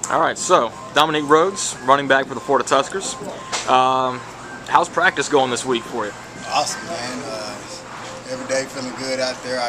All right, so Dominique Rhodes, running back for the Florida Tuskers. How's practice going this week for you? Awesome, man. Every day feeling good out there.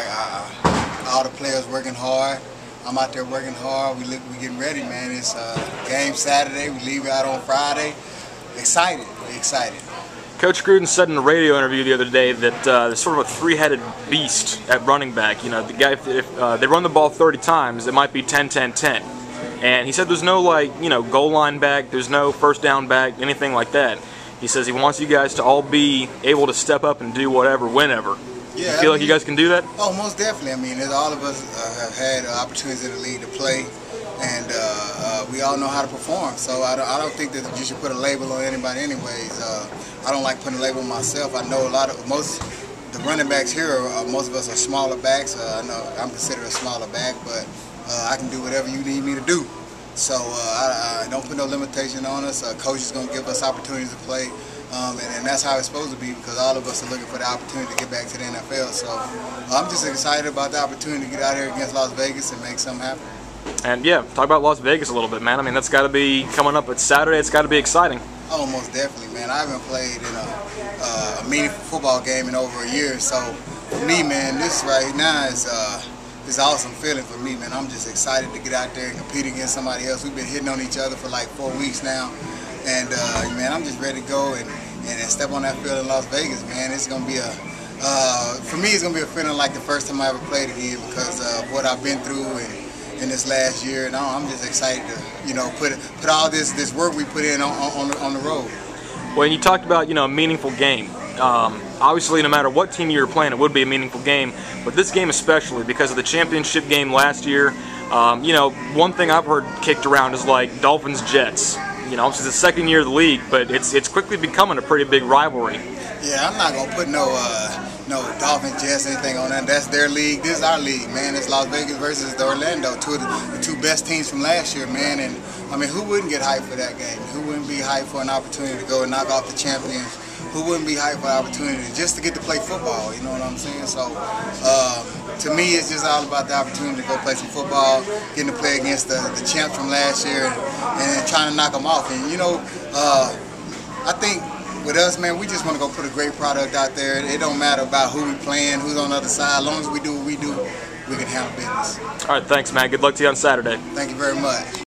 All the players working hard. I'm out there working hard. We getting ready, man. It's game Saturday. We leave out on Friday. Excited. We're excited. Coach Gruden said in a radio interview the other day that there's sort of a three-headed beast at running back. You know, the guy, if they run the ball 30 times, it might be 10-10-10. And he said there's no, goal line back, there's no first down back, anything like that. He says he wants you guys to all be able to step up and do whatever, whenever. Yeah, you feel like you guys can do that? Oh, most definitely. I mean, all of us have had opportunities in the league to play, and we all know how to perform. So I don't think that you should put a label on anybody anyways. I don't like putting a label on myself. I know most the running backs here, most of us are smaller backs. I know I'm considered a smaller back, but I can do whatever you need me to do. So I don't put no limitation on us. Coach is going to give us opportunities to play, and that's how it's supposed to be, because all of us are looking for the opportunity to get back to the NFL. So I'm just excited about the opportunity to get out here against Las Vegas and make something happen. And yeah, talk about Las Vegas a little bit, man. I mean, that's got to be coming up. It's Saturday. It's got to be exciting. Oh, most definitely, man. I haven't played in a meaningful football game in over a year. So for me, man, this right now is it's an awesome feeling for me, man. I'm just excited to get out there and compete against somebody else. We've been hitting on each other for like 4 weeks now, and man, I'm just ready to go and step on that field in Las Vegas, man. It's gonna be for me, it's gonna be a feeling like the first time I ever played again, because of what I've been through in this last year, and I'm just excited to put all this work we put in on the road. Well, and you talked about a meaningful game. Obviously, no matter what team you were playing, it would be a meaningful game. But this game especially, because of the championship game last year, one thing I've heard kicked around is like Dolphins-Jets. It's the second year of the league, but it's quickly becoming a pretty big rivalry. Yeah, I'm not gonna put no Dolphins, Jets, anything on that. That's their league. This is our league, man. It's Las Vegas versus the Orlando, the two best teams from last year, man. And I mean, who wouldn't get hyped for that game? Who wouldn't be hyped for an opportunity to go and knock off the champions? Who wouldn't be hyped for an opportunity just to get to play football? You know what I'm saying? So to me, it's just all about the opportunity to go play some football, getting to play against the champs from last year, and trying to knock them off. And I think with us, man, we just want to go put a great product out there. It don't matter about who we playing, who's on the other side. As long as we do what we do, we can handle business. All right, thanks, man. Good luck to you on Saturday. Thank you very much.